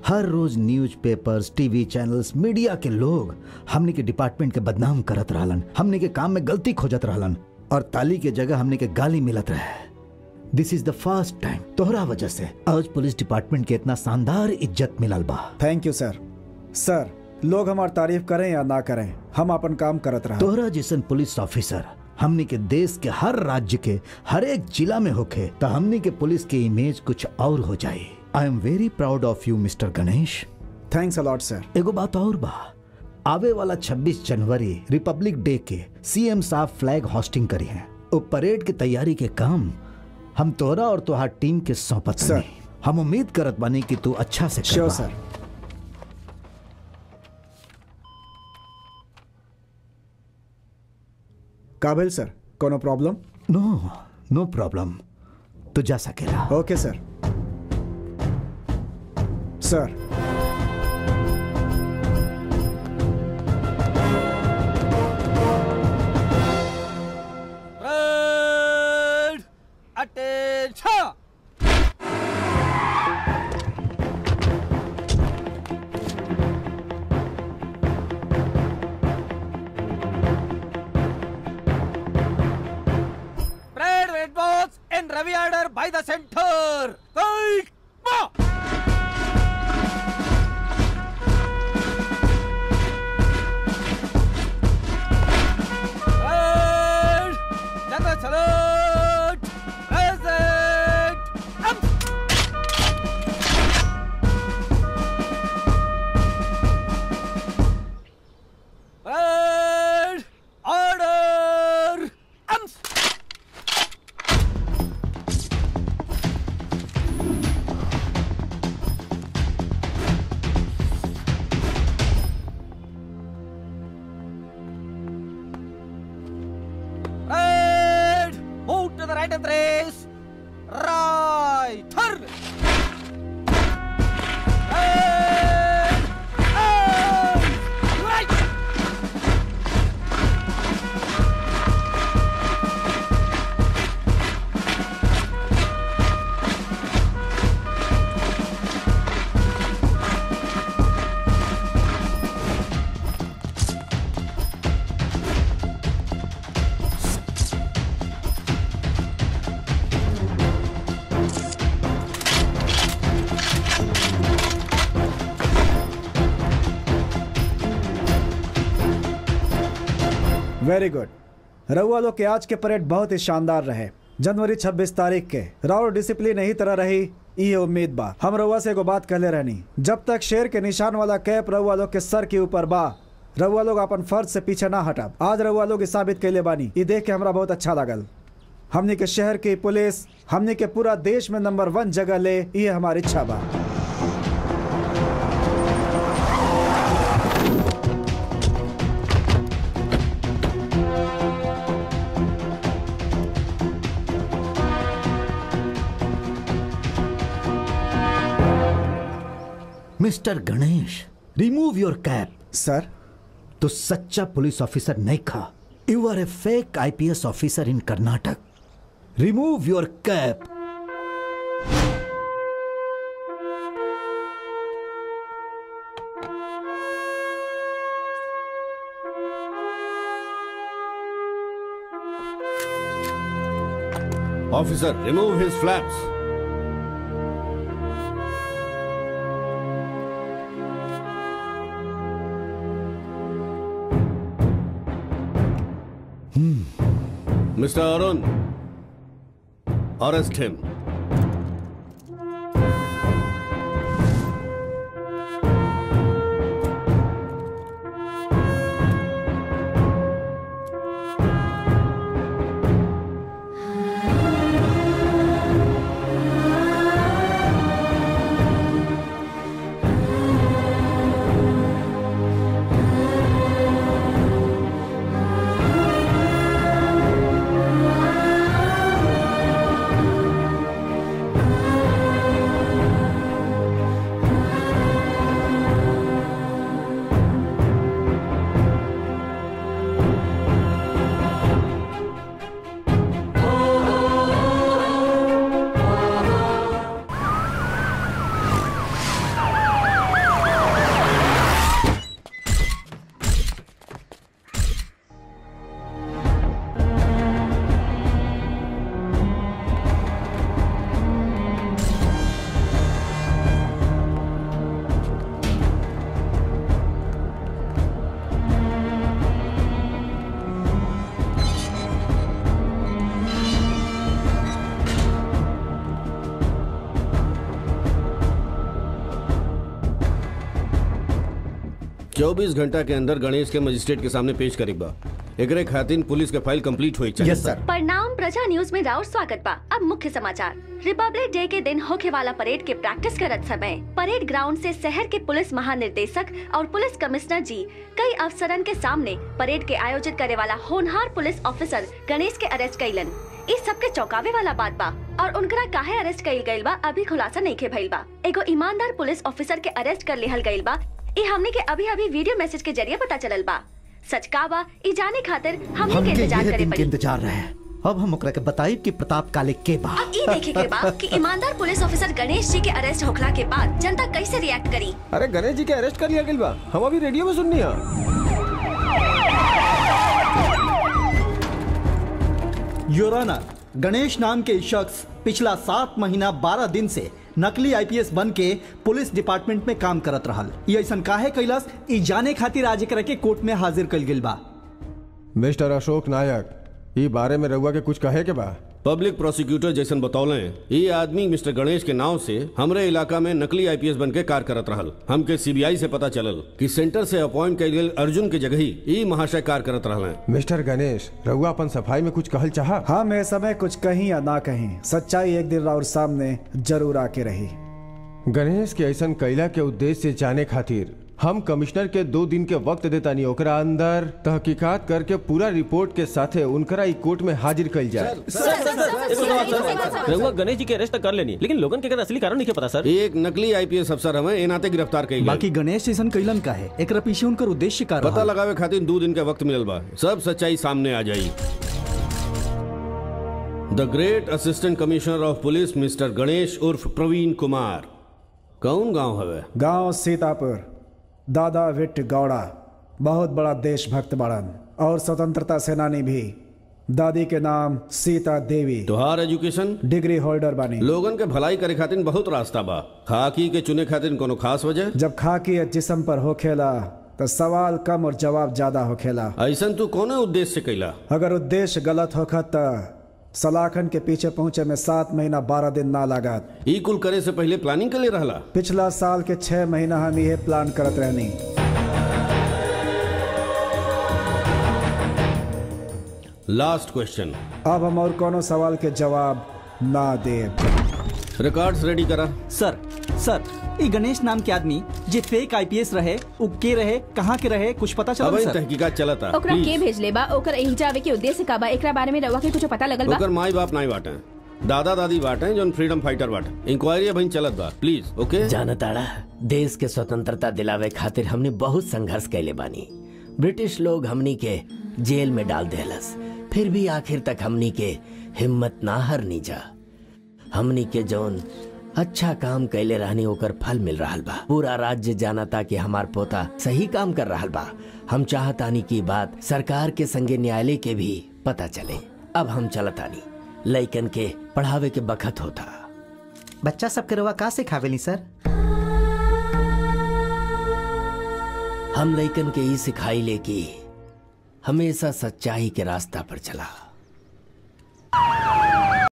हर रोज newspapers, TV channels, media के लोग हमने के डिपार्टमेंट के बदनाम करत रहलन, हमने के काम में गलती खोजत रहलन और ताली के जगह हमने के गाली मिलत रहे। This is the first time तोहरा वजह से आज पुलिस डिपार्टमेंट के इतना शानदार इज्जत मिलल बा। थैंक यू सर। सर, लोग हमारी तारीफ करें या ना करें, हम अपन काम करत रहे। तोहरा जैसन पुलिस ऑफिसर हमने के देश के हर राज्य के हर एक जिला में होखे तो हमने के पुलिस के इमेज कुछ और हो जाए। I am very proud of you mister Ganesh. Thanks a lot sir. एगो बात और बा, आवे वाला 26 जनवरी रिपब्लिक डे के सीएम साहब फ्लैग होस्टिंग करी है। वो परेड की तैयारी के काम हम तोहरा और तोहार टीम के सौंपत सर। हम उम्मीद करत बानी कि तू अच्छा से करबा। Sure sir. काबिल सर, कोनो प्रॉब्लम? नो प्रॉब्लम, तू जा सकेला। Okay sir. Sir, attention. Parade red balls in Ravi order by the center. Take mark. Parade. General salute. Present. Up. Parade. Order. Arms. Right. Move to the right of the race. Right. Turn. Right. Right. Very good. रउआ लोग के आज के parade बहुत ही शानदार रहे। जनवरी 26 तारीख के राउर डिसिप्लिन यही तरह रही, ये उम्मीद बा। हम रउआ से एगो बात कहले रहनी, जब तक शेर के निशान वाला कैप रउआ लोग के सर के ऊपर बा, रउआ लोग अपन फर्ज से पीछे ना हटब। आज रउआ लोग साबित कैले बानी, ये देख के हमरा बहुत अच्छा लागल। हमने के शहर की पुलिस हमने के पूरा देश में नंबर 1 जगह ले, ये हमारी इच्छा बा। Mister Ganesh, remove your cap. Sir, तो सच्चा पुलिस ऑफिसर नहीं खा। You are a fake IPS officer in Karnataka. Remove your cap. Officer, remove his flaps. Mr. Arun, arrest him. 24 घंटा के अंदर गणेश के मजिस्ट्रेट के सामने पेश करेगा। एकरे खातिर पुलिस के फाइल कंप्लीट हुई चाहिए। Yes sir. प्रणाम, प्रजा न्यूज में राउर स्वागत बा। अब मुख्य समाचार। रिपब्लिक डे के दिन होके वाला परेड के प्रैक्टिस करत समय परेड ग्राउंड से शहर के पुलिस महानिर्देशक और पुलिस कमिश्नर जी कई अफसरन के सामने परेड के आयोजित करे वाला होनहार पुलिस ऑफिसर गणेश के अरेस्ट कइलन। इस सब के चौंकावे वाला बात बा और उनकरा काहे अरेस्ट कइल गइल बा अभी खुलासा नहीं के भइल बा। एगो ईमानदार पुलिस ऑफिसर के अरेस्ट कर लेहल गइल बा। ये हमने के अभी वीडियो मैसेज के जरिए पता चलल बा। सच का बा ई जाने खातिर हमने के इंतजार करे पड़ी। इंतजार रहे। अब हम ओकरा के बताई कि प्रताप काले के बा। अब ई देखे के बा कि ईमानदार पुलिस ऑफिसर गणेश जी के अरेस्ट होखला के बाद जनता कैसे रिएक्ट करी। अरे गणेश जी के अरेस्ट कर लिया गइल बा, हम अभी रेडियो में सुननी है। योर ऑनर, गणेश नाम के शख्स पिछला 7 महीना 12 दिन से नकली आईपीएस बन के पुलिस डिपार्टमेंट में काम करत रहल। ये ऐसा काहे कैलाश ई जाने खातिर आज एकरा के कोर्ट में हाजिर कइल गेल बा। मिस्टर अशोक नायक, ई बारे में रउआ के कुछ कहे के बा? पब्लिक प्रोसिक्यूटर जैसन बतौले ये आदमी मिस्टर गणेश के नाव से हमरे इलाका में नकली आईपीएस बन के कार्य करत रहल। हमके सीबीआई से पता चलल कि सेंटर से अपॉइंट कइल गेल अर्जुन के जगह ही ई महाशय कार्य करत रहल। मिस्टर गणेश, रउआ अपन सफाई में कुछ कहल चाहा? हम ये समय कुछ कहीं या ना कहीं, सच्चाई एक दिन और सामने जरूर आके रही। गणेश के ऐसा कैला के उद्देश्य से जाने खातिर हम कमिश्नर के 2 दिन के वक्त देतानी। ओकरा अंदर तहकीकात करके पूरा रिपोर्ट के साथे उनकरा ई कोर्ट में हाजिर कइल जाए। रउआ गणेश जी के अरेस्ट कर लेनी, लेकिन लोगन के असली कारण नहीं पता सर। एक नकली आईपीएस अफसर हमें ए नाते गिरफ्तार कइल। बाकी गणेश ऐसा कैलन का है, एकरा पीछे उनकर उद्देश्य का पता लगावे खातिर 2 दिन के वक्त मिलल बा। सब सच्चाई सामने आ जाई। The great assistant commissioner of police mister Ganesh उर्फ प्रवीण कुमार। कौन गांव हवे? गांव सीतापुर। दादा विट गौड़ा बहुत बड़ा देशभक्त बड़न और स्वतंत्रता सेनानी भी। दादी के नाम सीता देवी। तुहार एजुकेशन? डिग्री होल्डर बानी। लोगन के भलाई करे खातिर बहुत रास्ता बा। खाकी के चुने खातिर कोनो खास वजह? जब खाकी जिस्म पर होखेला तो सवाल कम और जवाब ज्यादा होखेला। ऐसा तू कौन उद्देश्य से कैला? अगर उद्देश्य गलत होखा तो सलाखन के पीछे पहुंचे में 7 महीना 12 दिन ना लागत। ई कुल करे से पहले प्लानिंग कर ले रहला? पिछला साल के 6 महीना हम ये प्लान करत रहनी। Last question. अब हम और कोनो सवाल के जवाब ना दे। रिकॉर्ड्स रेडी करा। सर ई गणेश नाम के आदमी जे फेक आईपीएस रहे, उ के रहे, कहाँ के रहे, कुछ पता चला? अब तहकीकात चलता। ओकरा के भेजले बा, ओकर एही जावे के उद्देश्य का बा, एकरा बारे में रउआ के कुछ पता लगल बा? ओकर माई बाप नहीं बाटे, दादा दादी बाटे जोन फ्रीडम फाइटर बाटे। इंक्वायरी अभी चलत बा। प्लीज ओके। जानताड़ा, देश के स्वतंत्रता दिलावे खातिर हमने बहुत संघर्ष कैले बानी। ब्रिटिश लोग हमनी के जेल में डाल देलस, फिर भी आखिर तक हमनी के हिम्मत ना हारनी जा। हमनी के जौन अच्छा काम कैले रहनी ओकर फल मिल रहा बा। पूरा राज्य जानता कि हमार पोता सही काम कर रहा बा। हम चाहतानी की बात सरकार के संगे न्यायालय के भी पता चले। अब हम चलतानी, लइकन के पढ़ावे के बखत होता। बच्चा सब के रवा का सिखावेली सर? हम लइकन के ई सिखाई ले कि हमेशा सच्चाई के रास्ता पर चला।